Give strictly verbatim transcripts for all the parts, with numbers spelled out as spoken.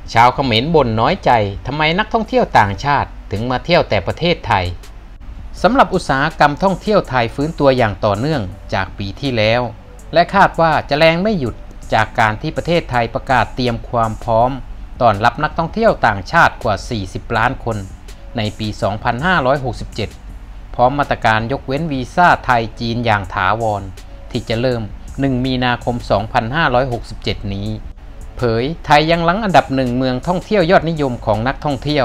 ชาวเขมรบ่นน้อยใจทำไมนักท่องเที่ยวต่างชาติถึงมาเที่ยวแต่ประเทศไทยสำหรับอุตสาหกรรมท่องเที่ยวไทยฟื้นตัวอย่างต่อเนื่องจากปีที่แล้วและคาดว่าจะแรงไม่หยุดจากการที่ประเทศไทยประกาศเตรียมความพร้อมต้อนรับนักท่องเที่ยวต่างชาติกว่าสี่สิบล้านคนในปี สองพันห้าร้อยหกสิบเจ็ด พร้อมมาตรการยกเว้นวีซ่าไทยจีนอย่างถาวรที่จะเริ่มหนึ่งมีนาคม สองพันห้าร้อยหกสิบเจ็ด นี้เผยไทยยังหลังอันดับหนึ่งเมืองท่องเที่ยวยอดนิยมของนักท่องเที่ยว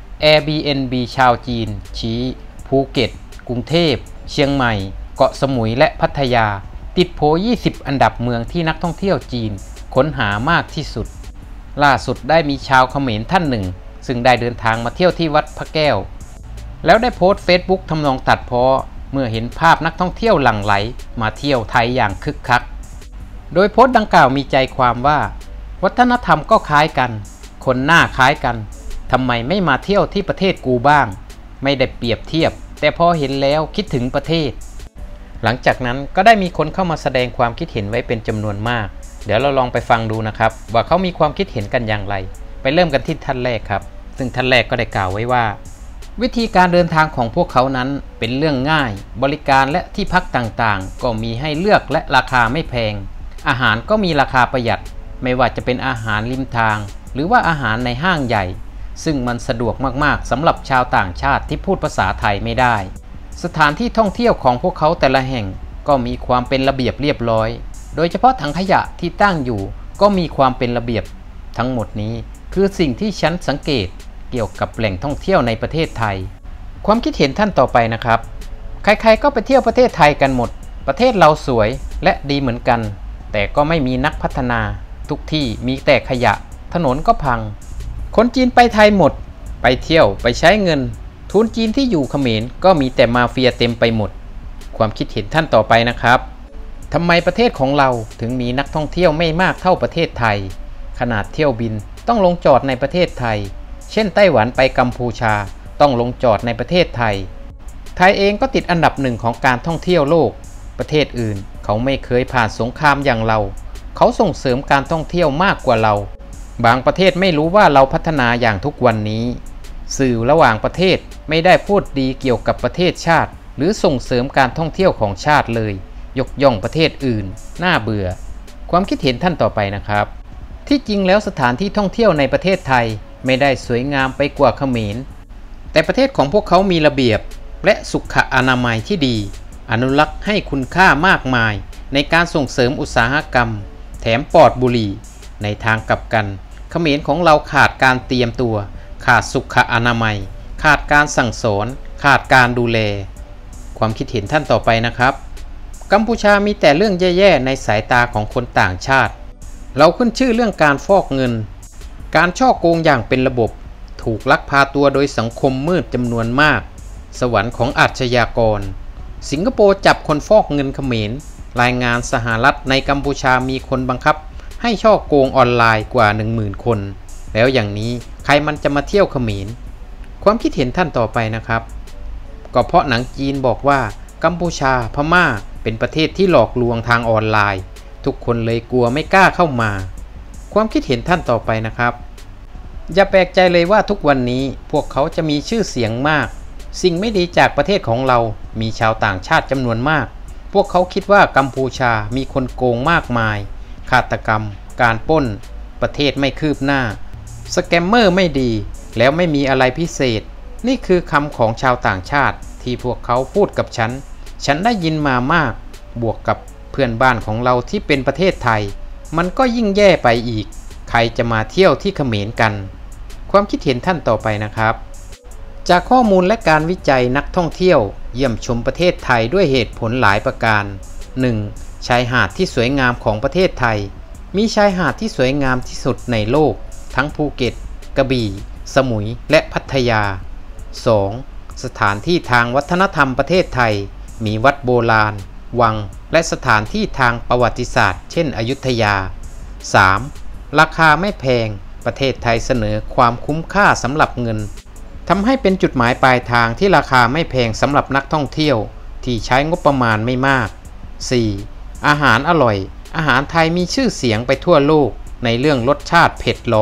Airbnb ชาวจีนชี้ภูเก็ตกรุงเทพเชียงใหม่เกาะสมุยและพัทยาติดโผยี่สิบอันดับเมืองที่นักท่องเที่ยวจีนค้นหามากที่สุดล่าสุดได้มีชาวเขมรท่านหนึ่งซึ่งได้เดินทางมาเที่ยวที่วัดพระแก้วแล้วได้โพสต์เฟซบุ๊กทำนองตัดพ้อเมื่อเห็นภาพนักท่องเที่ยวหลั่งไหลมาเที่ยวไทยอย่างคึกคักโดยโพสต์ดังกล่าวมีใจความว่าวัฒนธรรมก็คล้ายกันคนหน้าคล้ายกันทำไมไม่มาเที่ยวที่ประเทศกูบ้างไม่ได้เปรียบเทียบแต่พอเห็นแล้วคิดถึงประเทศหลังจากนั้นก็ได้มีคนเข้ามาแสดงความคิดเห็นไว้เป็นจำนวนมากเดี๋ยวเราลองไปฟังดูนะครับว่าเขามีความคิดเห็นกันอย่างไรไปเริ่มกันที่ท่านแรกครับซึ่งท่านแรกก็ได้กล่าวไว้ว่าวิธีการเดินทางของพวกเขานั้นเป็นเรื่องง่ายบริการและที่พักต่างๆก็มีให้เลือกและราคาไม่แพงอาหารก็มีราคาประหยัดไม่ว่าจะเป็นอาหารริมทางหรือว่าอาหารในห้างใหญ่ซึ่งมันสะดวกมากๆสำหรับชาวต่างชาติที่พูดภาษาไทยไม่ได้สถานที่ท่องเที่ยวของพวกเขาแต่ละแห่งก็มีความเป็นระเบียบเรียบร้อยโดยเฉพาะถังขยะที่ตั้งอยู่ก็มีความเป็นระเบียบทั้งหมดนี้คือสิ่งที่ฉันสังเกตเกี่ยวกับแหล่งท่องเที่ยวในประเทศไทยความคิดเห็นท่านต่อไปนะครับใครๆก็ไปเที่ยวประเทศไทยกันหมดประเทศเราสวยและดีเหมือนกันแต่ก็ไม่มีนักพัฒนาทุกที่มีแต่ขยะถนนก็พังคนจีนไปไทยหมดไปเที่ยวไปใช้เงินทุนจีนที่อยู่เขมรก็มีแต่มาเฟียเต็มไปหมดความคิดเห็นท่านต่อไปนะครับทำไมประเทศของเราถึงมีนักท่องเที่ยวไม่มากเท่าประเทศไทยขนาดเที่ยวบินต้องลงจอดในประเทศไทยเช่นไต้หวันไปกัมพูชาต้องลงจอดในประเทศไทยไทยเองก็ติดอันดับหนึ่งของการท่องเที่ยวโลกประเทศอื่นเขาไม่เคยผ่านสงครามอย่างเราเขาส่งเสริมการท่องเที่ยวมากกว่าเราบางประเทศไม่รู้ว่าเราพัฒนาอย่างทุกวันนี้สื่อระหว่างประเทศไม่ได้พูดดีเกี่ยวกับประเทศชาติหรือส่งเสริมการท่องเที่ยวของชาติเลยยกย่องประเทศอื่นน่าเบื่อความคิดเห็นท่านต่อไปนะครับที่จริงแล้วสถานที่ท่องเที่ยวในประเทศไทยไม่ได้สวยงามไปกว่าเขมรแต่ประเทศของพวกเขามีระเบียบและสุขอนามัยที่ดีอนุรักษ์ให้คุณค่ามากมายในการส่งเสริมอุตสาหกรรมแถมปลอดบุหรี่ในทางกลับกันเขมรของเราขาดการเตรียมตัวขาดสุขอนามัยขาดการสั่งสอนขาดการดูแลความคิดเห็นท่านต่อไปนะครับกัมพูชามีแต่เรื่องแย่ๆในสายตาของคนต่างชาติเราขึ้นชื่อเรื่องการฟอกเงินการฉ้อโกงอย่างเป็นระบบถูกลักพาตัวโดยสังคมมืดจำนวนมากสวรรค์ของอาชญากรสิงคโปร์จับคนฟอกเงินเขมรรายงานสหรัฐในกัมพูชามีคนบังคับให้ฉ้อโกงออนไลน์กว่า หนึ่งหมื่น คนแล้วอย่างนี้ใครมันจะมาเที่ยวเขมรความคิดเห็นท่านต่อไปนะครับก็เพราะหนังจีนบอกว่ากัมพูชาพม่าเป็นประเทศที่หลอกลวงทางออนไลน์ทุกคนเลยกลัวไม่กล้าเข้ามาความคิดเห็นท่านต่อไปนะครับอย่าแปลกใจเลยว่าทุกวันนี้พวกเขาจะมีชื่อเสียงมากสิ่งไม่ดีจากประเทศของเรามีชาวต่างชาติจำนวนมากพวกเขาคิดว่ากัมพูชามีคนโกงมากมายฆาตกรรมการปล้นประเทศไม่คืบหน้าสแกมเมอร์ไม่ดีแล้วไม่มีอะไรพิเศษนี่คือคำของชาวต่างชาติที่พวกเขาพูดกับฉันฉันได้ยินมามากบวกกับเพื่อนบ้านของเราที่เป็นประเทศไทยมันก็ยิ่งแย่ไปอีกใครจะมาเที่ยวที่เขมรกันความคิดเห็นท่านต่อไปนะครับจากข้อมูลและการวิจัยนักท่องเที่ยวเยี่ยมชมประเทศไทยด้วยเหตุผลหลายประการ หนึ่ง. ชายหาดที่สวยงามของประเทศไทยมีชายหาดที่สวยงามที่สุดในโลกทั้งภูเก็ตกระบี่สมุยและพัทยา สอง. สถานที่ทางวัฒนธรรมประเทศไทยมีวัดโบราณวังและสถานที่ทางประวัติศาสตร์เช่นอยุธยา สาม. ราคาไม่แพงประเทศไทยเสนอความคุ้มค่าสำหรับเงินทำให้เป็นจุดหมายปลายทางที่ราคาไม่แพงสำหรับนักท่องเที่ยวที่ใช้งบประมาณไม่มาก สี่. อาหารอร่อยอาหารไทยมีชื่อเสียงไปทั่วโลกในเรื่องรสชาติเผ็ดร้อน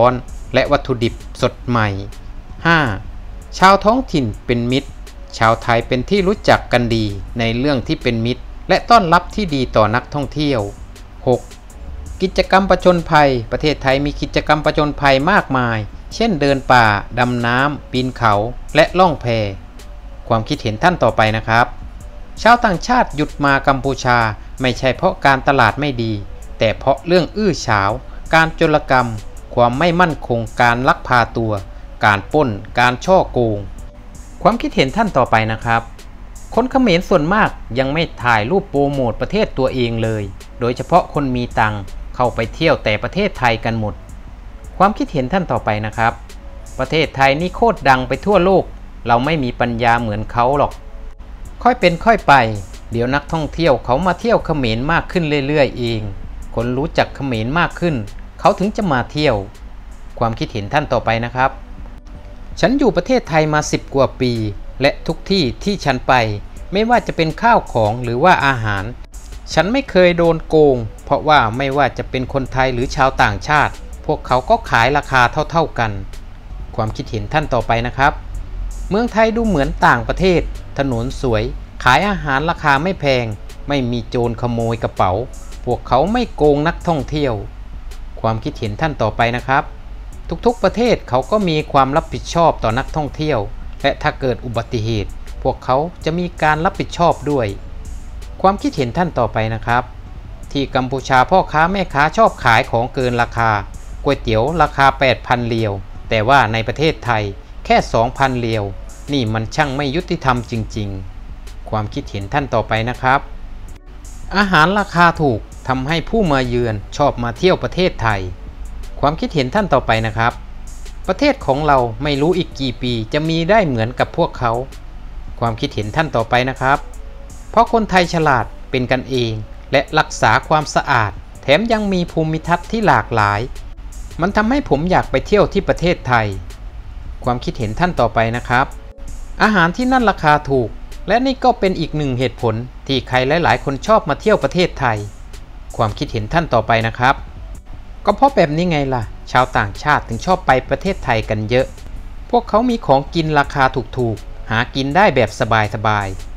และวัตถุดิบสดใหม่ ห้า. ชาวท้องถิ่นเป็นมิตรชาวไทยเป็นที่รู้จักกันดีในเรื่องที่เป็นมิตรและต้อนรับที่ดีต่อนักท่องเที่ยว หก. กิจกรรมผจญภัยประเทศไทยมีกิจกรรมผจญภัยมากมายเช่นเดินป่าดำน้ำปีนเขาและล่องแพความคิดเห็นท่านต่อไปนะครับชาวต่างชาติหยุดมากัมพูชาไม่ใช่เพราะการตลาดไม่ดีแต่เพราะเรื่องอื้อฉาวการโจรกรรมความไม่มั่นคงการลักพาตัวการปล้นการช่อโกงความคิดเห็นท่านต่อไปนะครับคนเขมรส่วนมากยังไม่ถ่ายรูปโปรโมทประเทศตัวเองเลยโดยเฉพาะคนมีตังค์เข้าไปเที่ยวแต่ประเทศไทยกันหมดความคิดเห็นท่านต่อไปนะครับประเทศไทยนี่โคตรดังไปทั่วโลกเราไม่มีปัญญาเหมือนเขาหรอกค่อยเป็นค่อยไปเดี๋ยวนักท่องเที่ยวเขามาเที่ยวเขมรมากขึ้นเรื่อยๆเองคนรู้จักเขมรมากขึ้นเขาถึงจะมาเที่ยวความคิดเห็นท่านต่อไปนะครับฉันอยู่ประเทศไทยมาสิบกว่าปีและทุกที่ที่ฉันไปไม่ว่าจะเป็นข้าวของหรือว่าอาหารฉันไม่เคยโดนโกงเพราะว่าไม่ว่าจะเป็นคนไทยหรือชาวต่างชาติพวกเขาก็ขายราคาเท่าๆกันความคิดเห็นท่านต่อไปนะครับเมืองไทยดูเหมือนต่างประเทศถนนสวยขายอาหารราคาไม่แพงไม่มีโจรขโมยกระเป๋าพวกเขาไม่โกงนักท่องเที่ยวความคิดเห็นท่านต่อไปนะครับทุกๆประเทศเขาก็มีความรับผิดชอบต่อนักท่องเที่ยวและถ้าเกิดอุบัติเหตุพวกเขาจะมีการรับผิดชอบด้วยความคิดเห็นท่านต่อไปนะครับที่กัมพูชาพ่อค้าแม่ค้าชอบขายของเกินราคาก๋วยเตี๋ยวราคา แปดพัน เรียวแต่ว่าในประเทศไทยแค่ สองพัน เรียวนี่มันช่างไม่ยุติธรรมจริงๆความคิดเห็นท่านต่อไปนะครับอาหารราคาถูกทำให้ผู้มาเยือนชอบมาเที่ยวประเทศไทยความคิดเห็นท่านต่อไปนะครับประเทศของเราไม่รู้อีกกี่ปีจะมีได้เหมือนกับพวกเขาความคิดเห็นท่านต่อไปนะครับเพราะคนไทยฉลาดเป็นกันเองและรักษาความสะอาดแถมยังมีภูมิทัศน์ที่หลากหลายมันทำให้ผมอยากไปเที่ยวที่ประเทศไทยความคิดเห็นท่านต่อไปนะครับอาหารที่นั่นราคาถูกและนี่ก็เป็นอีกหนึ่งเหตุผลที่ใครหลายๆคนชอบมาเที่ยวประเทศไทยความคิดเห็นท่านต่อไปนะครับก็เพราะแบบนี้ไงล่ะชาวต่างชาติถึงชอบไปประเทศไทยกันเยอะพวกเขามีของกินราคาถูกๆหากินได้แบบสบายๆ